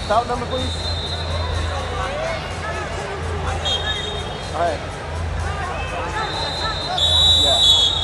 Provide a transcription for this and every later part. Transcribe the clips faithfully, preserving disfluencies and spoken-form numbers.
foul number, please? All right. Yeah.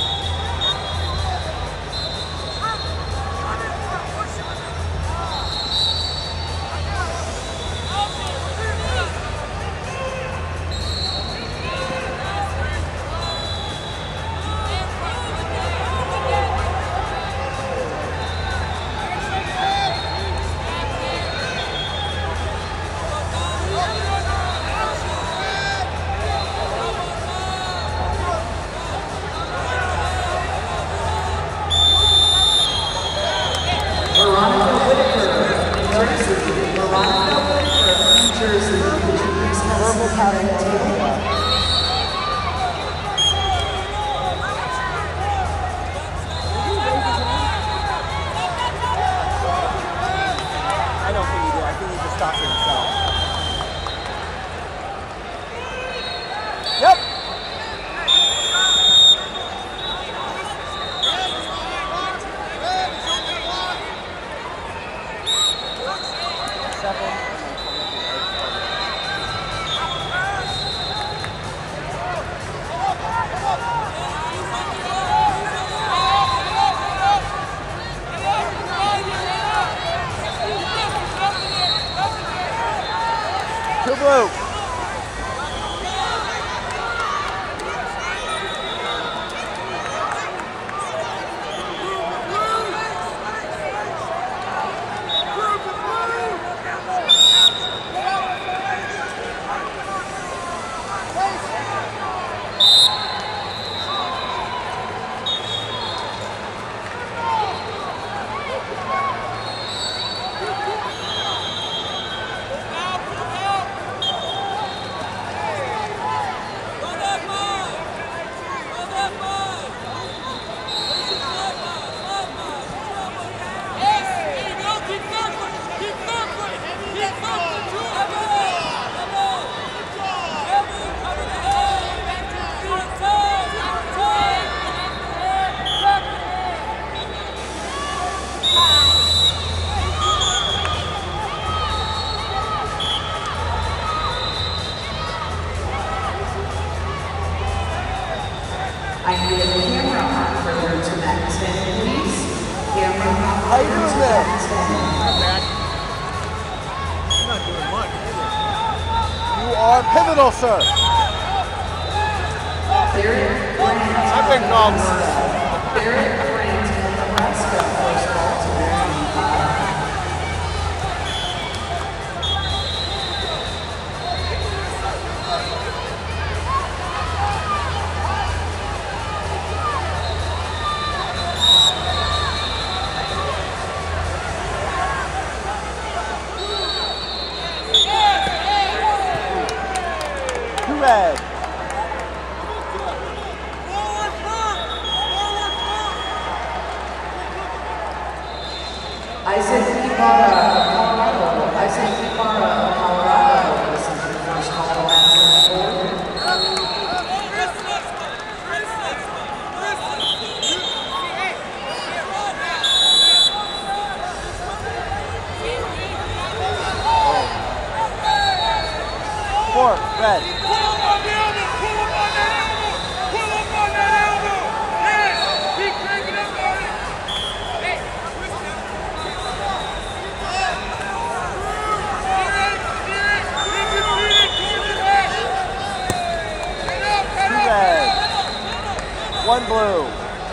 Two blue. I need a camera operator to that stand, please. Camera How you doing there? Not bad. I'm not doing much either. You are pivotal, sir. Barrett Grant. I've been called worse. Barrett Grant in Nebraska, first ball to twenty-five. Red. Isaac Ibarra of Colorado. Isaac Ibarra of Colorado. This is your first call to bat forward. Four, red. One blue.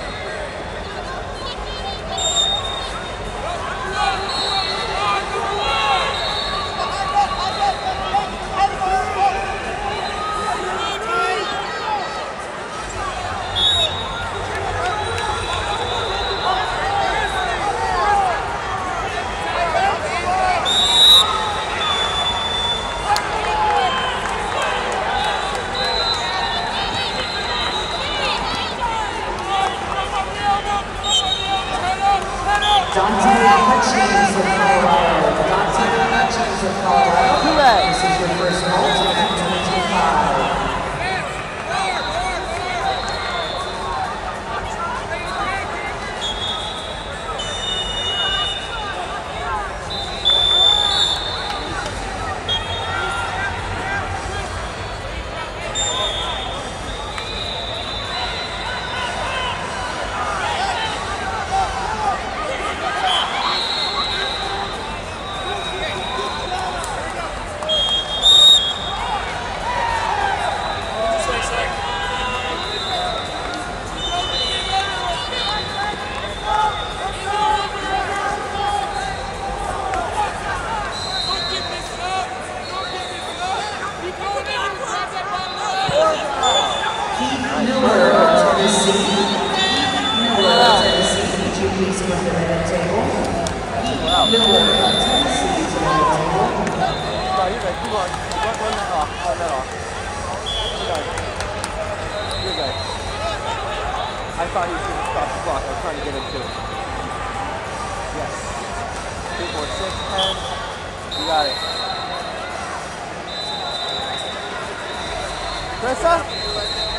Dante Hutchins of Colorado. Dante Hutchins of Colorado. This is your first call to twenty-five. out. Miller, Tennessee, to the table. No, you're good. Keep on. Run, run that off. Run that off. You're good. You're good. I thought he was going to stop the clock. I was trying to get him to. Yes. Two, four, six, ten. You got it. Krista?